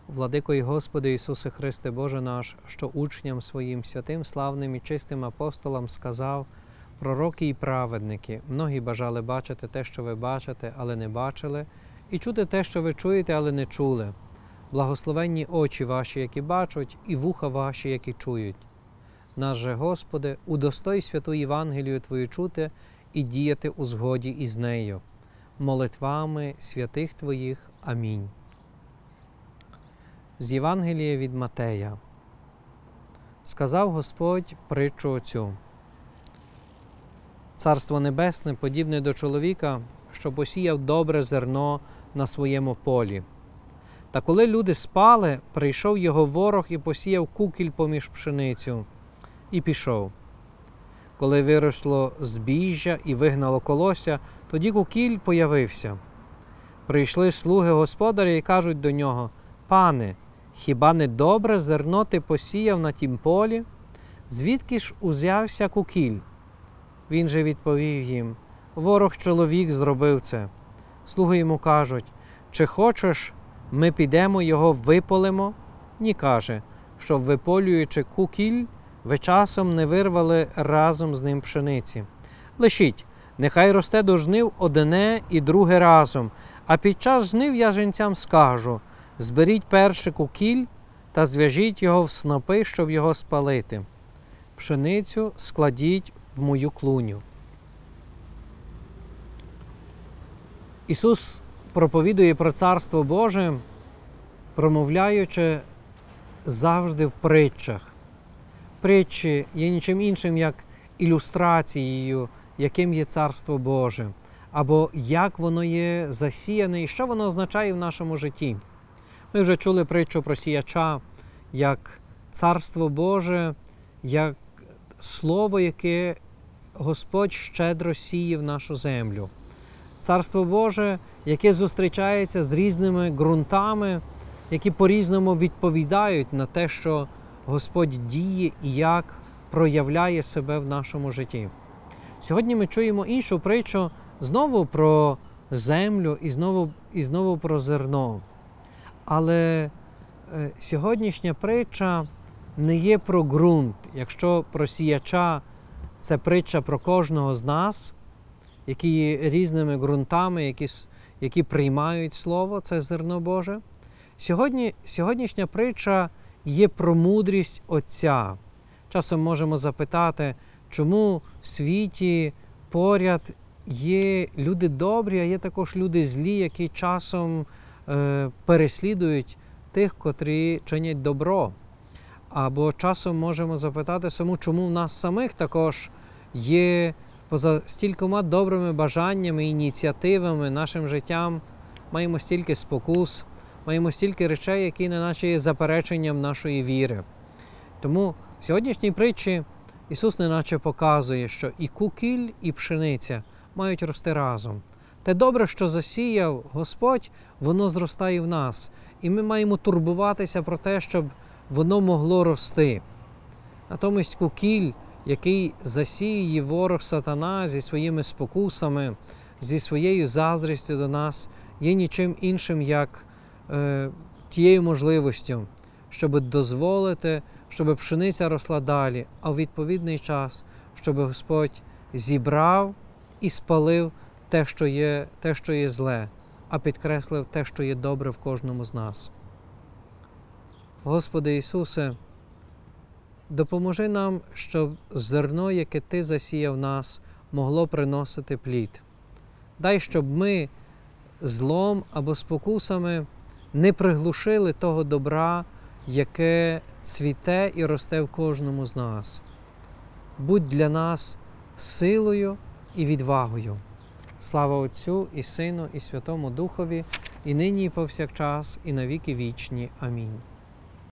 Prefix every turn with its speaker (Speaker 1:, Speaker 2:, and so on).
Speaker 1: Владико і Господи Ісусе Христе, Боже наш, що учням своїм святим, славним і чистим апостолам сказав: пророки і праведники, многі бажали бачити те, що ви бачите, але не бачили, і чути те, що ви чуєте, але не чули. Благословенні очі ваші, які бачать, і вуха ваші, які чують. Наш же Господи, удостой святу Євангелію Твою чути і діяти у згоді із нею. Молитвами святих Твоїх. Амінь. З Євангелія від Матея. Сказав Господь притчу оцю: Царство Небесне подібне до чоловіка, що посіяв добре зерно на своєму полі. Та коли люди спали, прийшов його ворог і посіяв кукіль поміж пшеницю. І пішов. Коли виросло збіжжя і вигнало колосся, тоді кукіль появився. Прийшли слуги господаря і кажуть до нього: «Пане, хіба не добре зерно ти посіяв на тім полі? Звідки ж узявся кукіль?» Він же відповів їм: «Ворог чоловік зробив це». Слуги йому кажуть: «Чи хочеш, ми підемо його виполимо?» Ні, каже, щоб, виполюючи кукіль, ви часом не вирвали разом з ним пшениці. Лишіть, нехай росте до жнив одне і друге разом, а під час жнив я жінцям скажу: зберіть перший кукіль та зв'яжіть його в снопи, щоб його спалити. Пшеницю складіть в мою клуню». Ісус проповідує про Царство Боже, промовляючи завжди в притчах. Притчі є нічим іншим, як ілюстрацією, яким є Царство Боже, або як воно є засіяне і що воно означає в нашому житті. Ми вже чули притчу про сіяча, як Царство Боже, як слово, яке Господь щедро сіє в нашу землю. Царство Боже, яке зустрічається з різними ґрунтами, які по-різному відповідають на те, що Господь діє і як проявляє себе в нашому житті. Сьогодні ми чуємо іншу притчу знову про землю і знову про зерно. Але сьогоднішня притча не є про ґрунт. Якщо про сіяча – це притча про кожного з нас, які є різними ґрунтами, які приймають Слово, це зерно Боже. Сьогоднішня притча є про мудрість Отця. Часом можемо запитати, чому в світі поряд є люди добрі, а є також люди злі, які часом переслідують тих, котрі чинять добро. Або часом можемо запитати, чому в нас самих також є, поза стількома добрими бажаннями, ініціативами, нашим життям, маємо стільки спокус, маємо стільки речей, які неначе є запереченням нашої віри. Тому в сьогоднішній притчі Ісус неначе показує, що і кукіль, і пшениця мають рости разом. Те добре, що засіяв Господь, воно зростає в нас. І ми маємо турбуватися про те, щоб воно могло рости. Натомість кукіль, який засіє ворог сатана зі своїми спокусами, зі своєю заздрістю до нас, є нічим іншим, як тією можливістю, щоб дозволити, щоб пшениця росла далі, а в відповідний час, щоб Господь зібрав і спалив те, що є зле, а підкреслив те, що є добре в кожному з нас. Господи Ісусе, допоможи нам, щоб зерно, яке Ти засіяв в нас, могло приносити плід. Дай, щоб ми злом або спокусами не приглушили того добра, яке цвіте і росте в кожному з нас. Будь для нас силою і відвагою. Слава Отцю і Сину і Святому Духові, і нині і повсякчас, і на віки вічні. Амінь.